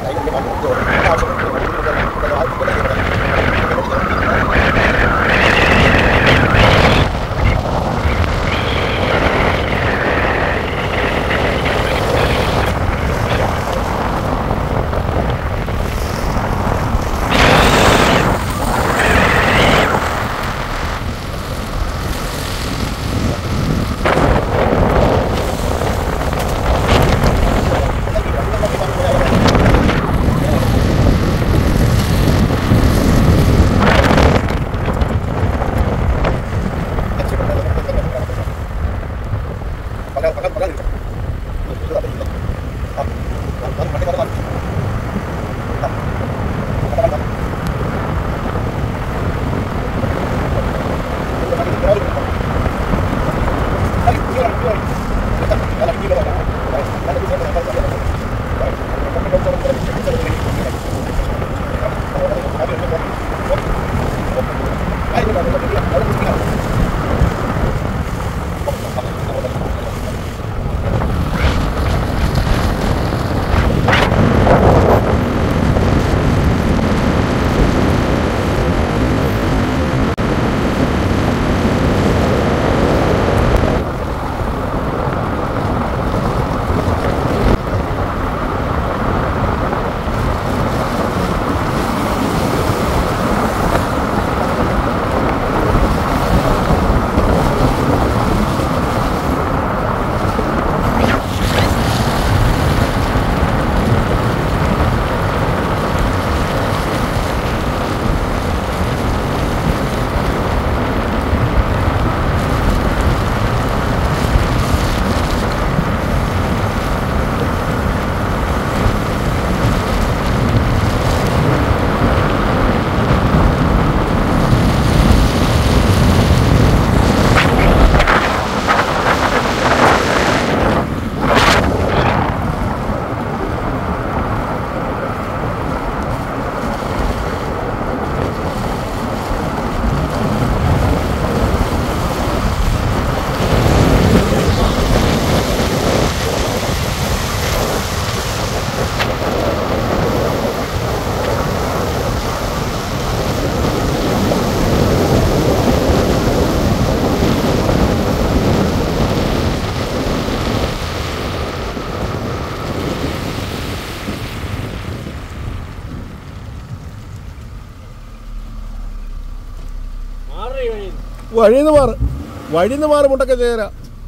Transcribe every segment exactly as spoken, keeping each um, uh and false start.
വഴിന്ന് മാറ് വഴിന്ന് മാറി മുട്ടൊക്കെ ചേരാ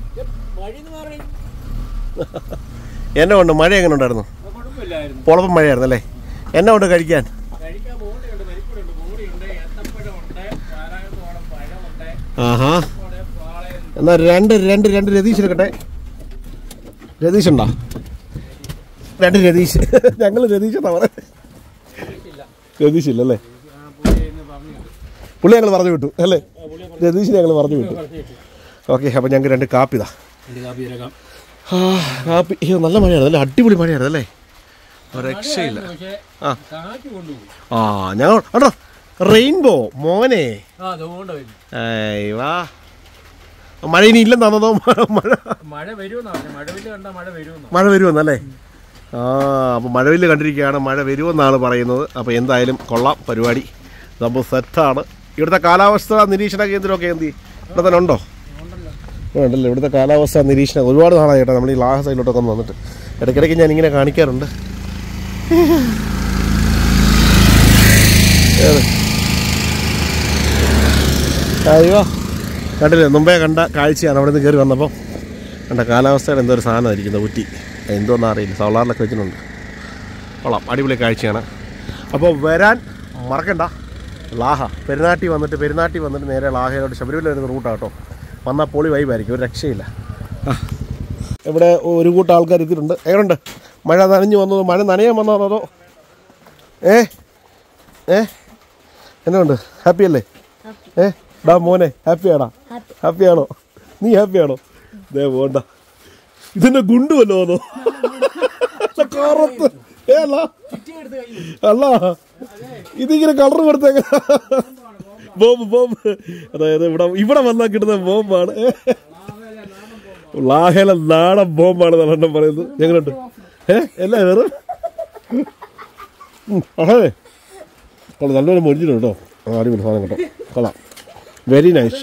എന്നെ കൊണ്ട് മഴ എങ്ങനെ ഉണ്ടായിരുന്നു? പൊളപ്പം മഴയായിരുന്നു അല്ലേ? എന്നെ കൊണ്ട് കഴിക്കാൻ ആഹാ. എന്നാ രണ്ട് രണ്ട് രണ്ട് രതീഷ് എടുക്കട്ടെ. രതീഷ് ഉണ്ടോ? രണ്ട് രതീഷ്. ഞങ്ങള് രതീഷ് എന്നാ പറയാ. രതീഷ് ഇല്ലല്ലേ? പുള്ളി ഞങ്ങൾ പറഞ്ഞു വിട്ടു അല്ലേ? രതീഷിനെ ഞങ്ങൾ പറഞ്ഞു വിട്ടു. ഓക്കെ, അപ്പം ഞങ്ങൾക്ക് രണ്ട് കാപ്പി ഇതാ. ആ കാപ്പി. അയ്യോ നല്ല മഴയാണ് അല്ലേ? അടിപൊളി മഴയാണ് അല്ലേ? രക്ഷയില്ല. ആ ആ ഞങ്ങൾ കേട്ടോ റെയിൻബോ മോനെ. വാ മഴ ഇനി ഇല്ലെന്നാണോ? മഴ മഴ വരുമെന്നല്ലേ? ആ അപ്പം മഴവില്ല് കണ്ടിരിക്കുകയാണ്. മഴ വരുമെന്നാണ് പറയുന്നത്. അപ്പോൾ എന്തായാലും കൊള്ളാം പരിപാടി. നമ്മൾ സെറ്റാണ്. ഇവിടുത്തെ കാലാവസ്ഥ നിരീക്ഷണ കേന്ദ്രമൊക്കെ എന്ത് ഇവിടെ തന്നെ ഉണ്ടോ? ഉണ്ടല്ലോ. ഇവിടുത്തെ കാലാവസ്ഥ നിരീക്ഷണം ഒരുപാട് നാളായി കേട്ടോ. നമ്മൾ ഈ ലാഹ സൈഡിലോട്ടൊക്കെ ഒന്ന് വന്നിട്ട് ഇടയ്ക്കിടയ്ക്ക് ഞാൻ ഇങ്ങനെ കാണിക്കാറുണ്ട്. അയ്യോ കണ്ടില്ലേ? മുമ്പേ കണ്ട കാഴ്ചയാണ്. അവിടെ നിന്ന് കയറി വന്നപ്പോൾ കണ്ട കാലാവസ്ഥയുടെ എന്തോ ഒരു സാധനമായിരിക്കുന്നത് ഊറ്റി. എന്തോന്നും അറിയില്ല. സോളാറിലൊക്കെ വെച്ചിട്ടുണ്ട്. കൊള്ളാം, അടിപൊളി കാഴ്ചയാണ്. അപ്പോൾ വരാൻ മറക്കണ്ട. ലാഹ പെരുന്നാട്ടി വന്നിട്ട് പെരുന്നാട്ടി വന്നിട്ട് നേരെ ലാഹയിലോട്ട് ശബരിമല വരുന്ന റൂട്ടാണ് കേട്ടോ. വന്നാൽ പൊളി വൈബായിരിക്കും, ഒരു രക്ഷയില്ല. ആ ഇവിടെ ഒരു കൂട്ടം ആൾക്കാർ എത്തിയിട്ടുണ്ട്. എങ്ങനെയുണ്ട്? മഴ നനഞ്ഞു വന്നത്? മഴ നനയാൻ വന്നതോ അതോ ഏ ഏ എന്നുണ്ട്? ഹാപ്പി അല്ലേ? ഏ ഡാ മോനെ ഹാപ്പിയാടാ? ഹാപ്പിയാണോ? നീ ഹാപ്പിയാണോ? ദേ പോണ്ട. ഇതിന്റെ ഗുണ്ടുവല്ലോ അതോ കാറത്ത്? ഏ അല്ല അല്ല ഇതിങ്ങനെ കളർ കൊടുത്തേക്ക ബോംബ് ബോംബ്. അതായത് ഇവിടെ ഇവിടെ വന്നാൽ കിട്ടുന്ന ബോംബാണ്. ലാഹയിലെ നാടൻ ബോംബാണ് നല്ലെണ്ണം പറയുന്നത്. ഞങ്ങളുണ്ട് ഏ എല്ലാ വേറും അതെ കൊള്ളാം, നല്ലപോലെ മൊരിഞ്ഞിട്ടുണ്ട് കേട്ടോ. ആ അടിപൊളി സാധനം കേട്ടോ, കൊള്ളാം, വെരി നൈസ്.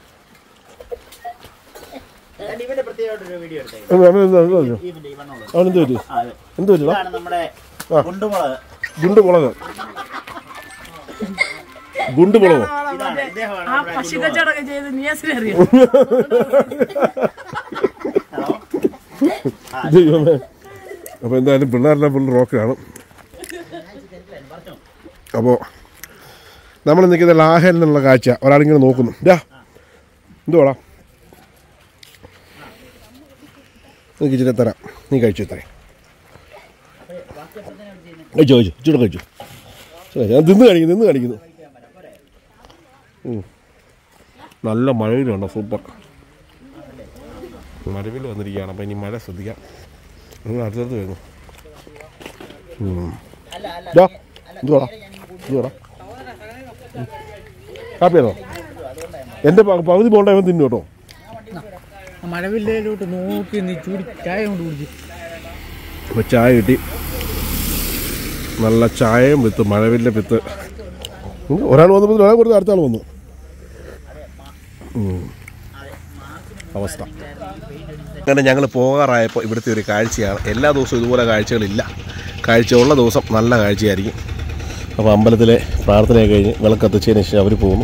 അവനെന്ത് പറ്റി എന്ത് പറ്റില്ല? ഗുണ്ടുമുളക് ഗുണ്ടുമുളകോ? ദൈവമേ. അപ്പോൾ എന്തായാലും പിള്ളേരെല്ലാം ഫുൾ റോക്കിലാണ്. അപ്പോൾ നമ്മൾ നിൽക്കുന്ന ലാഹയിൽ നിന്നുള്ള കാഴ്ച ഒരാളിങ്ങനെ നോക്കുന്നു. ഇതാ എന്തുവാടാ, എനിക്ക് ഇച്ചിരി തരാം, നീ കഴിച്ചു ഇത്രയും കഴിച്ചോ കഴിച്ചു ഇച്ചിരി കഴിച്ചു. ഞാൻ നിന്ന് കാണിക്കുന്നു നിന്ന് കാണിക്കുന്നു നല്ല മഴയിലുണ്ടോ, സൂപ്പർ മഴവിൽ വന്നിരിക്കുകയാണ്. അപ്പം ഇനി മഴ ശ്രദ്ധിക്കാം. നിങ്ങൾ അടുത്തടുത്ത് വരുന്നു. എന്തുവാടാ എന്തുവാടാ കാപ്പിയാണോ? എൻ്റെ പകുതി പോകണ്ട ഇവൻ തിന്നു കേട്ടോ. മഴവില്ലോട്ട് നോക്കി നീ ചൂടി ചായ കൊണ്ട് കുടിച്ചു. അപ്പോൾ ചായ കിട്ടി, നല്ല ചായയും വിത്ത് മഴവില്ലെ വിത്ത്. ഒരാൾ വന്നപ്പോൾ ഒരാൾ കൊടുത്ത് അടുത്ത ആൾ വന്നു. അവസ്ഥ അങ്ങനെ ഞങ്ങൾ പോകാറായപ്പോൾ ഇവിടുത്തെ ഒരു കാഴ്ചയാണ്. എല്ലാ ദിവസവും ഇതുപോലെ കാഴ്ചകളില്ല, കാഴ്ചയുള്ള ദിവസം നല്ല കാഴ്ചയായിരിക്കും. അപ്പോൾ അമ്പലത്തിലെ പ്രാർത്ഥനയൊക്കെ കഴിഞ്ഞ് വിളക്കത്തിച്ചതിന് ശേഷം അവർ പോകുന്നു.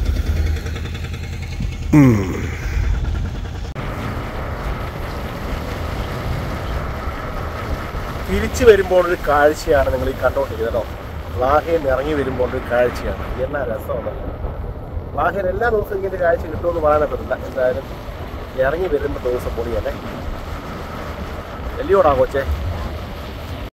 തിരിച്ചു വരുമ്പോൾ ഒരു കാഴ്ചയാണ് നിങ്ങൾ ഈ കണ്ടുകൊണ്ടിരിക്കുന്നത് കേട്ടോ. ലാഹയിൽ നിന്ന് ഇറങ്ങി വരുമ്പോൾ ഒരു കാഴ്ചയാണ്. എന്നാ രസമാണ്. ലാഹയിൽ എല്ലാ ദിവസവും ഇങ്ങനെ കാഴ്ച കിട്ടുമെന്ന് പറയാൻ പറ്റില്ല. എന്തായാലും ഇറങ്ങി വരുമ്പോൾ ദിവസം പൊടിയല്ലേ. എല്ലിയോടാ കൊച്ചേ.